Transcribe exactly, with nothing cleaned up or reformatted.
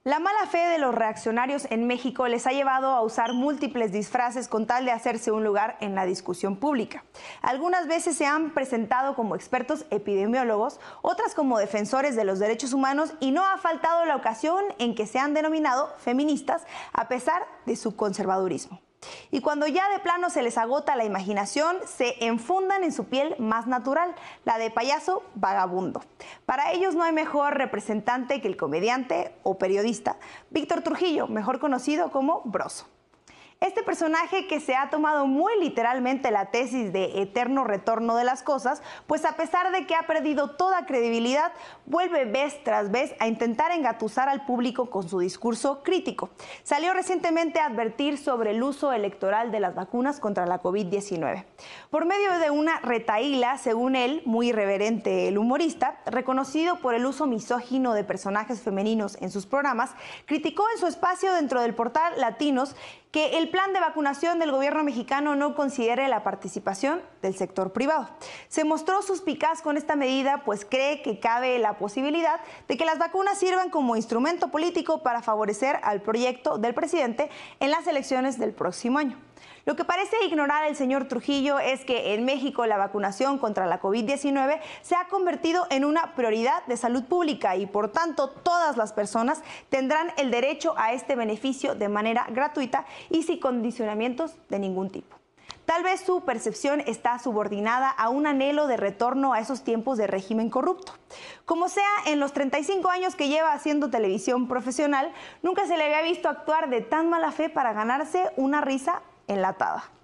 La mala fe de los reaccionarios en México les ha llevado a usar múltiples disfraces con tal de hacerse un lugar en la discusión pública. Algunas veces se han presentado como expertos epidemiólogos, otras como defensores de los derechos humanos, y no ha faltado la ocasión en que se han denominado feministas a pesar de su conservadurismo. Y cuando ya de plano se les agota la imaginación, se enfundan en su piel más natural, la de payaso vagabundo. Para ellos no hay mejor representante que el comediante o periodista Víctor Trujillo, mejor conocido como Broso. Este personaje, que se ha tomado muy literalmente la tesis de eterno retorno de las cosas, pues a pesar de que ha perdido toda credibilidad, vuelve vez tras vez a intentar engatusar al público con su discurso crítico. Salió recientemente a advertir sobre el uso electoral de las vacunas contra la COVID diecinueve. Por medio de una retahíla, según él, muy irreverente el humorista, reconocido por el uso misógino de personajes femeninos en sus programas, criticó en su espacio dentro del portal Latinos que el plan de vacunación del gobierno mexicano no considere la participación del sector privado. Se mostró suspicaz con esta medida, pues cree que cabe la posibilidad de que las vacunas sirvan como instrumento político para favorecer al proyecto del presidente en las elecciones del próximo año. Lo que parece ignorar el señor Trujillo es que en México la vacunación contra la COVID diecinueve se ha convertido en una prioridad de salud pública y, por tanto, todas las personas tendrán el derecho a este beneficio de manera gratuita y sin condicionamientos de ningún tipo. Tal vez su percepción está subordinada a un anhelo de retorno a esos tiempos de régimen corrupto. Como sea, en los treinta y cinco años que lleva haciendo televisión profesional, nunca se le había visto actuar de tan mala fe para ganarse una risa enlatada.